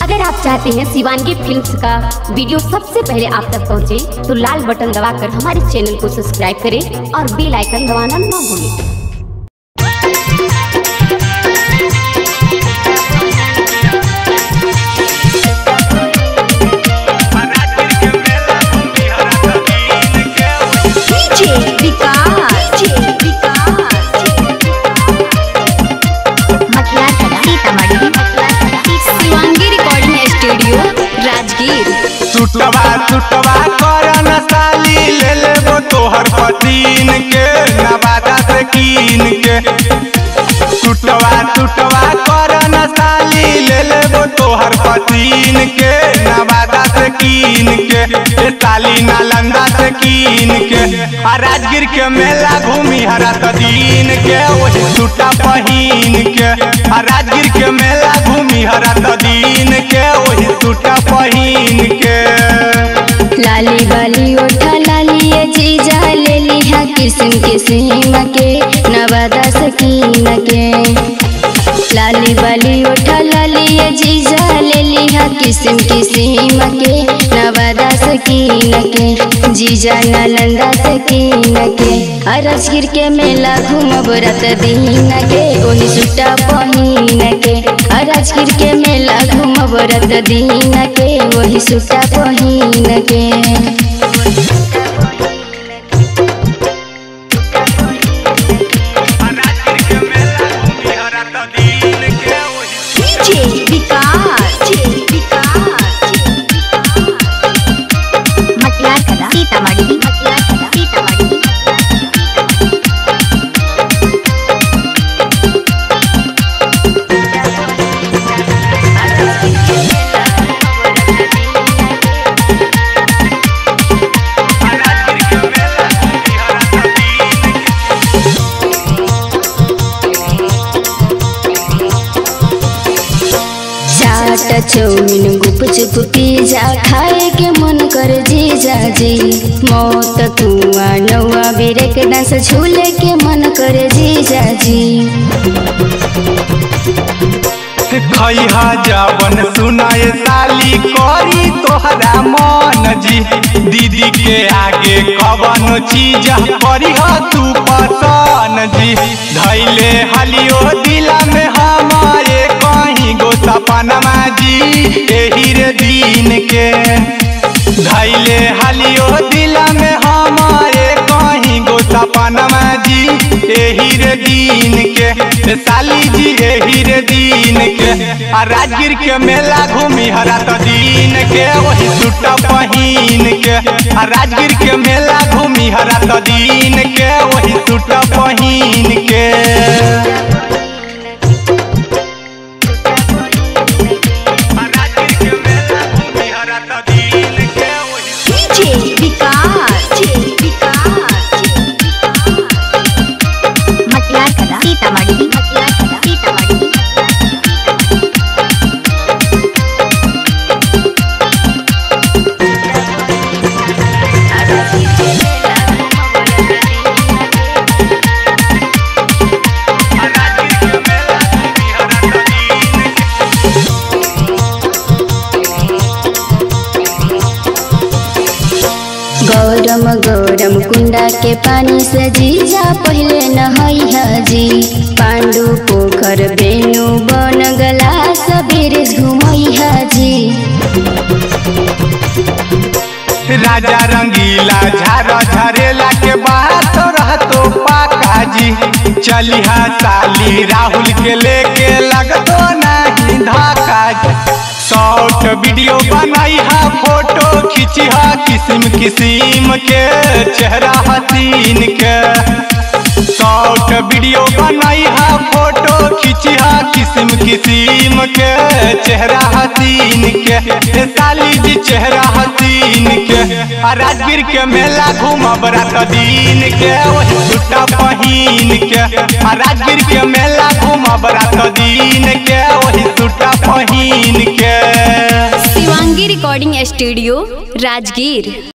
अगर आप चाहते हैं शिवांगी फिल्म्स का वीडियो सबसे पहले आप तक पहुंचे, तो लाल बटन दबाकर हमारे चैनल को सब्सक्राइब करें और बेल आइकन दबाना ना भूलें। सुटवा करन साली ले लेबो तोहर पतीन के नवादा से कीन के। सुटवा करन साली ले लेबो तोहर पतीन के नवादा से कीन के। ए साली नालंदा से कीन के। आ राजगीर के मेला घूमी हरा दिन के वही सुटा पहिन के। आ राजगीर के मेला घूमी हरा दिन के वही सुटा पहिन के। लाली बाली उठा लाली जीजा ले लिया किस्म किस्म के नवादा सकीन के। लाली बाली उठा लाली जीजा ले लिया किस्म किस्म के नवादा सकीन के। जीजा नालंदा सकीन के। राजगीर के मेला घूमब रात दिन के वही सुटा पहिन के। राजगीर के मेला घूमब रात दिन के वही सुटा पहिन के। चौमिन गुपचुप पिज्जा खाए के मन कर जीजा जी। मौत कुआ नौआ ब्रेक डांस झूले के मन कर जीजा जी। खैहा जवन सुनाए साली करी तोहरा मन जी। दीदी के आगे कवन चीज करी तू पसन जी। धैले हलियो दिला में हमारे कहीं गो सपनमा जी एही रे दिन के। धैले हलियो दिला में हमारे कहीं गो सपनमा जी एही रे दिन के। साली जी एही रे दिन के। आ राजगीर के मेला घूमी हरा दिन के वही सुटा पहिन के। आ राजगीर के मेला घूमी हरा दिन के वही सुटा पहिन के। गौरम गौरम कुंडा के पानी से जीजा पहले नहैया जी। पांडु पोखर बेनु बन गला सबेर घुमैया जी। राजा रंगीला झारा झरेला के बात रहतो पाका जी। चलिहा साली राहुल के लेके लगतो नहीं धाका जी। शॉर्ट वीडियो बनाइहा फोटो खींचिहा किस्म किस्म के चेहरा हसीन के। शॉर्ट वीडियो बनाइहा फोटो खींचिहा किस्म किस्म के चेहरा हसीन के। साली जी चेहरा हसीन के। आ राजगीर के मेला घूमब रात दिन के वही सुटा पहिन के। आ राजगीर के मेला घूमब रात दिन के वही सुटा पहिन के। Shivangi recording studio Rajgir.